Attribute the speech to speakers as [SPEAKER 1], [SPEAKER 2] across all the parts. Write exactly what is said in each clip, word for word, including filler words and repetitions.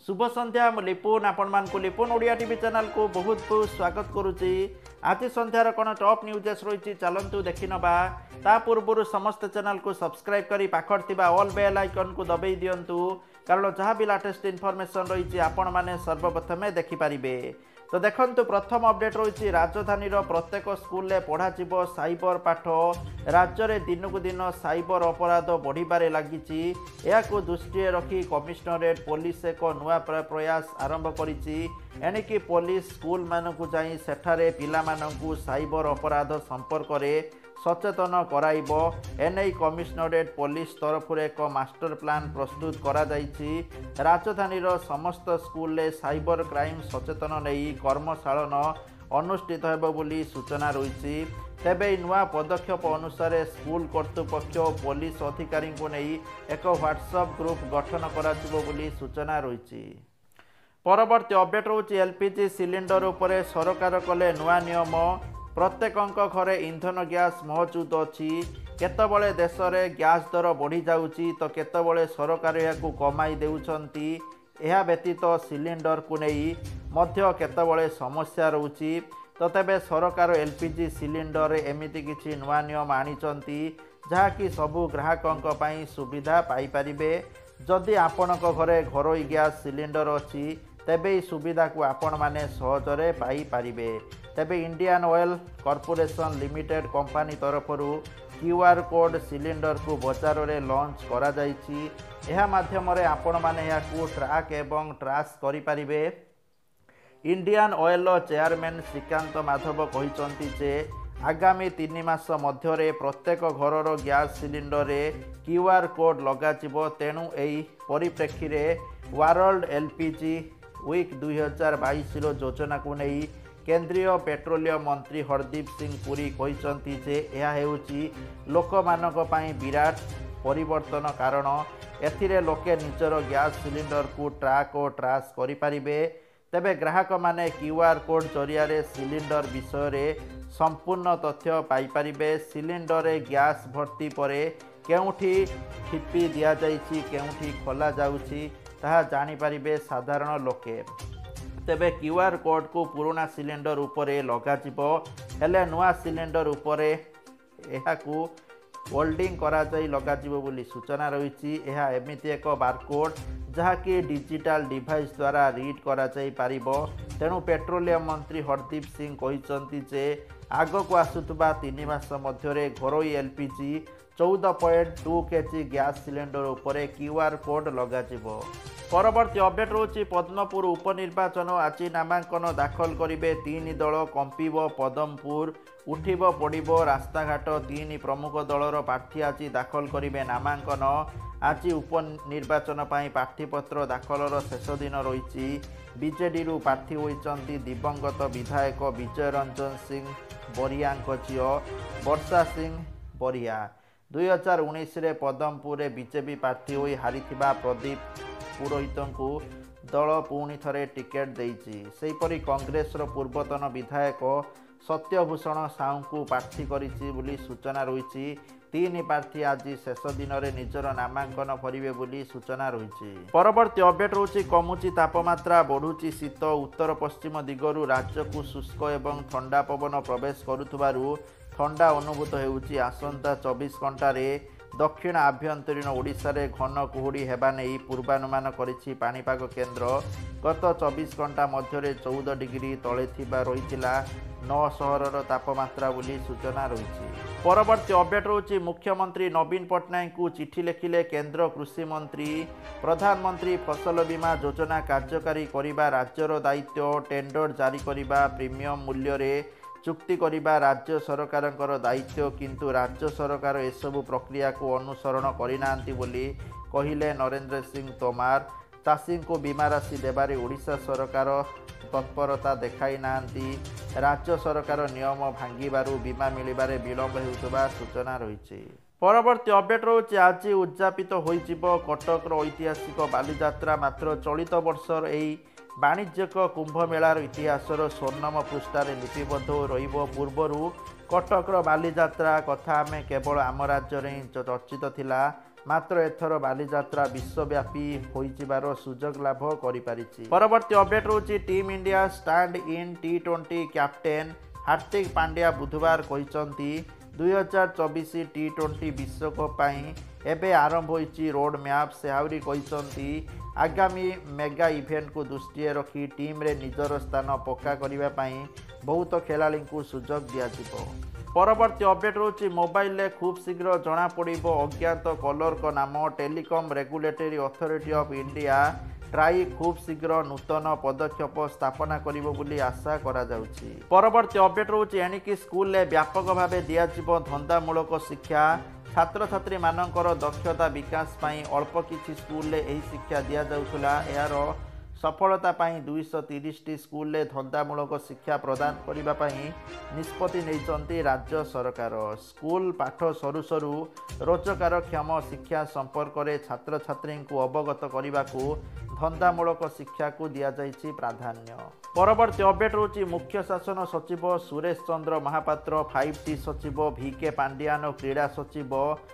[SPEAKER 1] शुभ संध्या मु लिपुन आपण मान को लिपुन ओडिया टीवी चैनल को बहुत बहुत स्वागत करुच्ची। आज संध्यार कौन टॉप न्यूजेस रही चलतु देखि नबा ता पूर्व समस्त चैनल को सब्सक्राइब करी पाखर थिबा ऑल बेल आइकन को दबाई दियंतु कारण जहाँ भी लेटेस्ट इनफॉरमेशन रही आपण माने सर्वप्रथमे देखि पारिबे। तो देखंतु प्रथम अपडेट रही राजधानी प्रत्येक स्कूल में पढ़ा साइबर पाठ। राज्य में दिन को दिन साइबर अपराध बढ़िबारे लागिछि। एहाकु दृष्टि रखी कमिशनरेट पुलिस एक नुआ प्रयास आरंभ करिछि। एणिकी पुलिस स्कूल मानकु जाई सेठारे पिला मानकु साइबर अपराध संपर्क में सचेतन कराइब। एने कमिशनरेट पुलिस तरफ एक मास्टर प्लान प्रस्तुत करा जाइछि। राजधानी समस्त स्कूल में साइबर क्राइम सचेतन नहीं कर्मशालन अनुष्ठित हेबो बोली सूचना रही। तेबे नुआ पदक्षेप अनुसार स्कूल कर्तृपक्ष पुलिस अधिकारी को नहीं एक व्हाट्सएप ग्रुप गठन कराजिबो बोली सूचना रही। परवर्ती अपडेट रोचे एलपीजी सिलिंडर उपरे सरकार कले नुआ नियम। प्रत्येक घरे इंधन गैस मौजूद अच्छी। केतबले देश में गैस दर बढ़ी जाउची तो केतबले सरकार याकू कमाई देउछंती। यह व्यतीत सिलिंडर को नहीं मध्य केतबले समस्या रोची। तो तेबे सरकार एलपीजी सिलिंडर एमिति किछि नुआ नियम आनिचंती जहाँकि सबु ग्राहकों पई सुविधा पाई परिबे। जदि आपणक घरे घरोई गैस सिलिंडर अच्छी तेबे सुविधा को आपण माने सहजरे पाई परिबे। तेबे Indian oil corporation limited company तरफरु क्यूआर कोड सिलिंडर को बजार में लॉन्च करा जाइछि। एहा माध्यम रे आपण माने याकू ट्रैक एवं ट्रास करि परिबे। Indian oil chairman Shrikant Madhav कहिसंती जे आगामी तीन मास मध्य प्रत्येक घरर गैस सिलिंडर रे क्यूआर कोड लगाजिबो। तेणु एही परिप्रेक्षी रे वर्ल्ड एलपीजी वीक दुई हजार बाईस योजना को नहीं केंद्रीय पेट्रोलियम मंत्री हरदीप सिंह पुरी कहिसंती जे यह हेउची लोक मानक पई विराट परिवर्तन कारण एथिरे लोके निजर गैस सिलिंडर को ट्रैक और ट्रास करि परिबे। तेबे ग्राहक माने क्यूआर कोड जरिया रे सिलिंडर विषय रे संपूर्ण तथ्य पाई परिबे। सिलिंडर रे गैस भर्ती परे केउठी ठिपी दिया जाइछि केउठी खोला जाउछि ताहा जानि परिबे साधारण लोके। तेबे क्यूआर कोड को पुराना सिलिंडर उपरे लगाजिबो हेले नुआ सिलिंडर उपरे एहाकू होल्डिंग करा जाई लगाजिबो बोली सूचना रही। एहा एमिति एक बारकोड जहाँकि डिजिटल डिवाइस द्वारा रीड करा जाई पारिबो। तेणु पेट्रोलियम मंत्री हरदीप सिंह कहिसंती जे आगक आसुतबा तीन मास मध्य घरोई एलपीजी चौदह point two KG gas cylinder उपरे क्यूआर कोड लगाजिबो। परवर्ती अपडेट रोची पद्मपुर उपनिर्वाचन आज नामांकन दाखल करिबे तीन दल कंपिब पदमपुर उठिब पड़िब रास्ताघाट तीन प्रमुख दलर प्रार्थी आज दाखल करिबे नामांकन। आज उपनिर्वाचन पाई प्रार्थीपत्र दाखलर शेष दिन रही। बीजेडी रु प्रार्थी होइचंती दिवंगत विधायक विजय रंजन सिंह बरिया झील वर्षा सिंह बरिया। दुई हजार उन्नीस पदमपुर बीजेपी प्रार्थी होई हारिथिबा प्रदीप पुरोहित को दल पुणी थे टिकेट देइछि। सेहीपरि कांग्रेस पूर्वतन विधायक सत्यभूषण साहू को प्रार्थी करिछि बोली सूचना रही। तीन प्रार्थी आज शेष दिन में निजर नामांकन करेंगे बोली सूचना रही। परवर्ती अपडेट रोची कमुची तापमात्रा बढ़ुची शीत। उत्तर पश्चिम दिगरु राज्य को शुष्क एवं ठंडा पवन प्रवेश करुथबारु ठंडा अनुभूत हेउची। आसंता चौबीस घंटे दक्षिण आभ्यंतरीण ओडिशा रे घन कुहुड़ी हेबा नहीं पूर्वानुमान करिछि पाणीपाग केन्द्र। गत चौबीस घंटा मध्य चौदह डिग्री तले थिबा रहिथिला नौ सहरर तापमात्रा बोली सूचना रही। परवर्ती अपडेट रोची मुख्यमंत्री नवीन पट्टनायक को चिठी लिखिले केंद्र कृषि मंत्री। प्रधानमंत्री फसल बीमा योजना कार्यकारी करिबा राज्यर दायित्व। टेंडर जारी करिबा प्रीमियम मूल्य रे चुक्ति करिबा राज्य सरकारଙ୍କର दायित्व किंतु राज्य सरकार एसबु प्रक्रिया को अनुसरण करिनांती बोली कहिले नरेंद्र सिंह तोमार। चाषी को बीमा राशि देबारे ओडिशा सरकार तत्परता देखाई नांती। राज्य सरकार नियम भांगिबारु बीमा मिलिबारे विलंब हेउतबा सूचना रही। परवर्ती अपडेट रोचे आज उद्यापित होइजिबो कटकर ऐतिहासिक बालीजात्रा। मात्र चलित वर्षर एही वाणिज्यिक कुंभ मेलार इतिहासर स्वर्णम पृष्ठार लिपिबद्ध रहिबो। पूर्वरु कटकर बालीजात्रा कथा आमे केवल आम राज्य में चर्चित थिला मात्र एथर बालीजात्रा विश्वव्यापी होइजिबार सुजोग लाभ करिपारिछि। परवर्ती अपडेट रोची team India stand in T twenty captain Hardik Pandya बुधवार कहिसंती दुई हजार चौबीस टी ट्वेंटी विश्वकप एबे आरंभ होइछि रोड मैप। से आउरी कहिसंती आगामी मेगा इवेंट को दृष्टि रखी टीम रे निजर स्थान पक्का करिबा पई बहुत खेलाड़ी को सुजोग दिया जिवो। परवर्ती अपडेट रोची मोबाइल ले खूब शीघ्र जना पड़िबो अज्ञात कलर को नाम। Telecom regulatory authority of India TRAI खूब शीघ्र नूतन पदक्षेप स्थापना करिबो बोली आशा करा जाउछि। परवर्ती अपडेट रोची एणिकी स्कूल ले व्यापक भावे दिया जिवो धंदामूलक शिक्षा। छात्र छात्री मानकर दक्षता विकास पई अल्प किछि स्कूल ले एही शिक्षा दिया जाउथुला। एहार सफलता पई दुई सौ तीस टी स्कूल ले धंदामूलक शिक्षा प्रदान करिबा पई निष्पत्ति नैचंती राज्य सरकार। स्कूल पाठ सरू सरू रोजगार क्षम शिक्षा संपर्क में छात्र छात्री को अवगत करने को धंदामूलक शिक्षा को दिया जाइछि प्राधान्य। परवर्ती अपडेट रोची मुख्य शासन सचिव सुरेश चंद्र महापात्र, फाइव टी सचिव भि के पांडियान, क्रीड़ा सचिव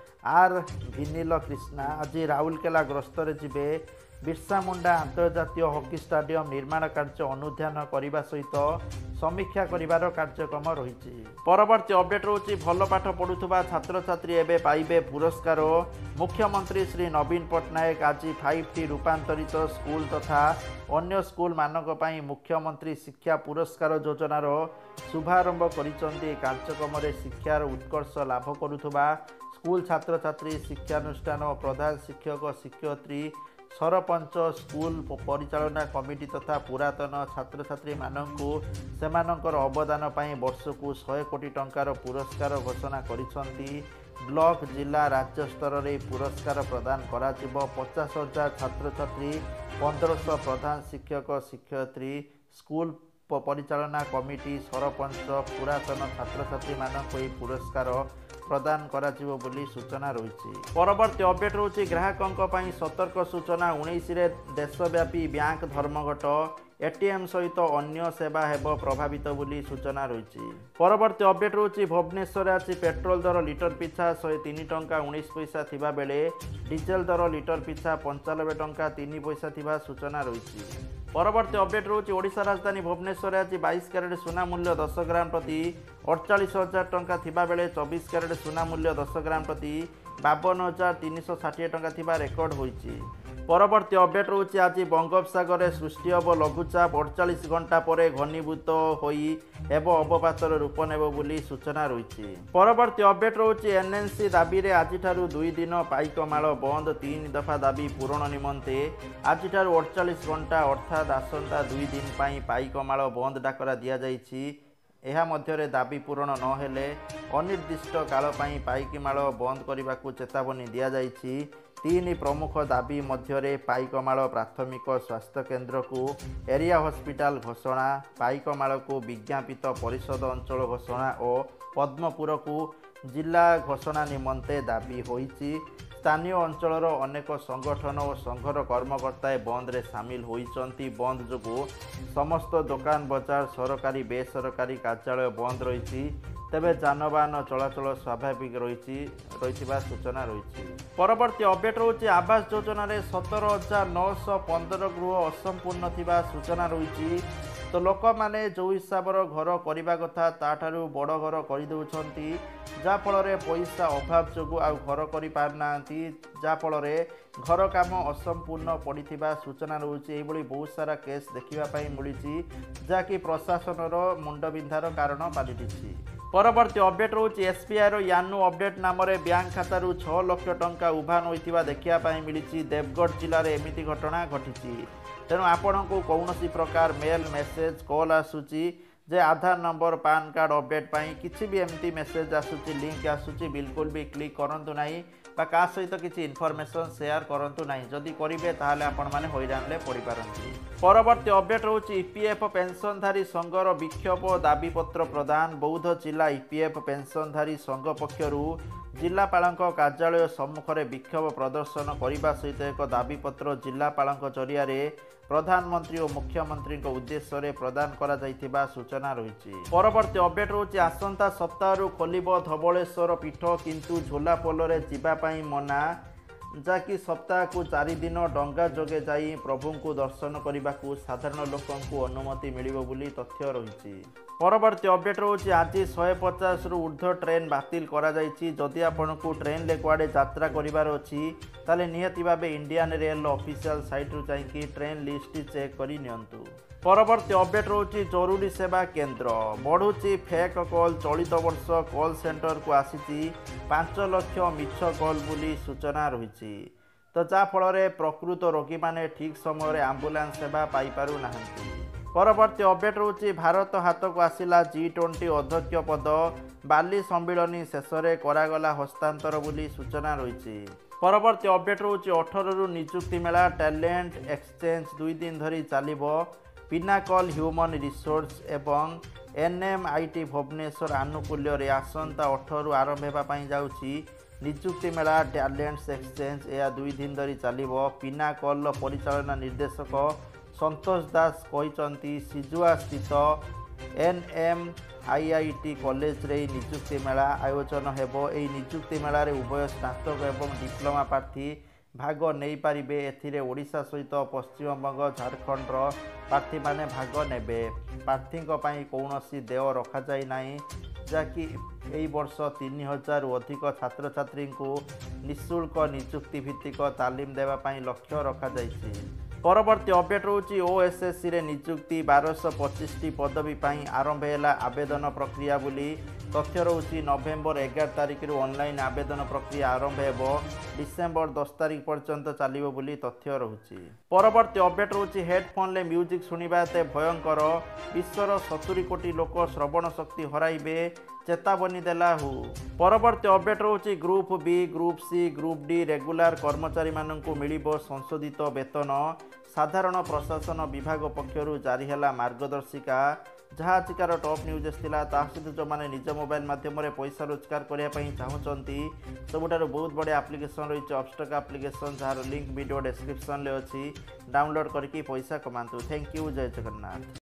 [SPEAKER 1] आर विनील कृष्णा आज राउरकेला गस्तर जिबे। बिरसा मुंडा अंतर्जातीय हॉकी स्टाडियम निर्माण कार्य अनुध्यान करने सहित समीक्षा करिवार कार्यक्रम रही। परवर्ती अपडेट रोची भल पाठ पढ़ुवा छात्र छात्री एवं पाइबे पुरस्कार। मुख्यमंत्री श्री नवीन पट्टनायक आज फाइव टी रूपांतरित स्कूल तथा अन्य स्कूल मानक पई मुख्यमंत्री शिक्षा पुरस्कार योजनार शुभारंभ करिसंती। कार्यक्रम में शिक्षार उत्कर्ष लाभ करुवा स्कूल छात्र छात्री, शिक्षानुष्ठान, प्रधान शिक्षक, शिक्षयित्री, सरपंच, स्कूल परिचालना कमिटी तथा पुरातन छात्र छात्री मानकु सेमानंकर अवदान पाई वर्ष को सौ कोटी टंकार पुरस्कार घोषणा करिसंती। ब्लॉक जिला राज्य स्तर में पुरस्कार प्रदान करा जिवो। पचास हजार छात्र छात्री, पंद्रह प्रधान शिक्षक शिक्षयित्री, स्कूल परिचालना कमिटी, सरपंच, पुरातन छात्र छात्री मानक यह पुरस्कार प्रदान करा जिवो बोली सूचना रही। परवर्ती अपडेट रोची ग्राहकों पई सतर्क सूचना। उन्नीस रे देशव्यापी बैंक धर्मघट एटीएम सहित अन्य सेवा हेब प्रभावित बोली सूचना रही। परवर्ती अपडेट रोची भुवनेश्वर आज पेट्रोल दर लिटर पिछा शहे तीन टंका उन्नीस पैसा थिबा बेले डीजेल दर लिटर पिछा पंचानबे टंका तीन पैसा थिबा सूचना रही। परवर्ती अपडेट रोची ओडिशा राजधानी भुवनेश्वर आज बाईस कैरेट सुना मूल्य दस ग्राम प्रति अड़चाश हजार टंका थिबा बेले चौबीस कैरेट सुना मूल्य दस ग्राम प्रति बावन हजार तीन सौ षाठी टंका थिबा रेकर्ड होइछि। परवर्ती अपडेट रोची आज बंगोपसागर सृष्टि हब लघुचाप अड़चाश घंटा पर घनीभूत होई एवं अवपातर रूप नेब बोली सूचना रही। परवर्ती अपडेट रोची एनएनसी दाबी रे आज दुई दिन पाइकमाल बंद। तीन दफा दाबी पूरण निमंते आज अड़चाश घंटा अर्थात आसंता दुई दिन पाई पाइकमाल बंद डाकरा दिया जाइछि। एहा मध्यरे दाबी पूरण न हेले अनिर्दिष्ट काल पाई पाइकमाल बंद करने को चेतावनी दिया जाइछि। तीन प्रमुख दाबी मध्यरे पाइकमाल प्राथमिक स्वास्थ्य केन्द्र को एरिया हॉस्पिटल घोषणा, पाइकमाल को विज्ञापित परिषद अंचल घोषणा और पद्मपुर को जिला घोषणा निमंते दाबी होइछि। स्थानीय अंचलर अनेक संगठन और संघर कर्मकर्ता बंद रे सामिल होइचंती। बंद जोगु समस्त दुकान बजार, सरकारी बेसरकारी कार्यालय बंद रही। तेबे जानवाहन चलाचल स्वाभाविक रही रही सूचना रही। परवर्ती अपडेट रोची आवास योजना रे सतर हजार नौश पंदर गृह असंपूर्ण थिबा सूचना रही। तो लोक मैंने जो हिसाब घर करने कथा ताठारू बड़ घर करदे जाफल पैसा अभाव जो आ घर कर पारना जाफल घर काम असंपूर्ण पड़ा सूचना रोचे। ये बहुत सारा केस देखापी मिली जहाँकि प्रशासन मुंडबिंधार कारण पलटि। परवर्ती अपडेट रोचे एसबीआई यानु अपडेट नाम बैंक खातारू छह लाख टंका उभान होता देखापी मिली। देवगढ़ जिले में एमती घटना घटी। तेणु आपण को कौन प्रकार मेल मेसेज कॉल आसूची जे Aadhaar number PAN card update पाई किसी भी एमती मेसेज आसूची लिंक आसूची बिल्कुल भी क्लिक करंतु नाही बा का सहित किसी इनफॉरमेशन शेयर करंतु नाही। जदि करिवे ताहाले आपण माने हैरान ले पड़ी पारंती। परवर्ती अपडेट रोची ईपीएफ पेंशनधारी संघर विक्षोभ दाबीपत्र प्रदान। बौद्ध जिला ईपीएफ पेंशनधारी संघ पक्षरु जिलापालଙ୍କ कार्यालय सम्मुख में विक्षोभ प्रदर्शन करने सहित एक दाबीपत्र जिलापालଙ୍କ जरिया प्रधानमंत्री और मुख्यमंत्री उद्देश्य प्रदान करा जाइथिबा सूचना रही। परवर्ती अपडेट रोची आसंता सप्ताह खोलिब धवलेश्वर पीठ किंतु झोला पोल रे जिबा पई मना। जहाँकि सप्ताह को चारि दिन डंगा जोगे जाई प्रभु को दर्शन करने को साधारण लोक अनुमति मिलिबो बोली तथ्य रही। परवर्ती अपडेट रोचे आज शहे पचास रु ऊर्ध्व ट्रेन बातिल करा जायछि। जदि आपन को ट्रेन ले कुआडे यात्रा करिवार अछि ताले नियति भाबे इंडियन रेल ऑफिशियल साइट रु जाईकि ट्रेन लिस्ट चेक करि नियंतु। परवर्ती अपडेट रोचे जरूरी सेवा केंद्र बढ़ुची फेक कॉल। चलित वर्ष कॉल सेंटर को आसीछि पांच लक्ष मिछ कॉल बोली सूचना रही। तो जा फल प्रकृत रोगी माने ठीक समय आंबुलांस सेवा पाई पारु नाहंती। परवर्ती अपडेट रोचे भारत हाथ को आसिला जी ट्वेंटी अध्यक्ष पद। बाली सम्मिलनी शेष में करागला हस्तांतर बोली सूचना रही। परवर्ती अपडेट रोचे अठारह रु निजुक्ति मेला टैलेंट एक्सचेंज दुई दिन धरी चलिबो। पिनाकल ह्यूमन रिसोर्स एवं एनएमआईटी भुवनेश्वर आनुकूल्य रे आसंता अठारह रु आरंभ होगापी जाउछि निजुक्ति मेला टैलेंट्स एक्सचेंज। यह दुई दिन धरी चलिबो। पिनाकल परिचालना निर्देशक संतोष दास कहते सिजुआ स्थित एनएमआईआईटी कॉलेज रे निजुक्ति मेला आयोजन हेबो। एही निजुक्ति मेला रे उभय स्नातक एवं डिप्लोमा प्रार्थी भाग नहीं पारिबे। एथिरे ओडिशा सहित पश्चिमबंग झारखंड प्रार्थी माने भाग नेबे। प्रार्थी पई कौनसी देय रखा जाय नाही। जहाँकि एही वर्ष तीन हजार अधिक छात्र छात्री को निःशुल्क निजुक्ति भित्तिक तालीम देवा पई लक्ष्य रखा जायछि। परवर्ती अपडेट रोची ओएसएससी रे निजुक्ति बारश पचिश टी पदवी पाई आरंभ है आवेदन प्रक्रिया बोली तथ्य रोची। नवेम्बर एगार तारिख रु ऑनलाइन आवेदन प्रक्रिया आरंभ हो डिसेम्बर दस तारिख पर्यंत चलिबो बोली तथ्य रहुची। परवर्ती अपडेट रोची हेडफोन ले म्यूजिक सुनिबा ते भयंकर। विश्वर सत्तरी कोटी लोक श्रवण शक्ति हराइबे चेतावनी देला हु। परवर्ती अपडेट रोची group B group C group D regular कर्मचारी माननकु मिलिबो संशोधित वेतन। साधारण प्रशासन विभाग पक्षरु जारी हैला मार्गदर्शिका। जहाँ आजिकार टॉप न्यूज थिला ता सहित जो माने निज मोबाइल माध्यम रे पैसा रोजगार करिया पई चाहुचंती सबुठारु बहुत बड़े एप्लिकेशन रही अपस्टॉक एप्लिकेशन जार लिंक वीडियो डिस्क्रिप्शन ले अछि। डाउनलोड करके पैसा कमांतु। Thank you. जय जगन्नाथ।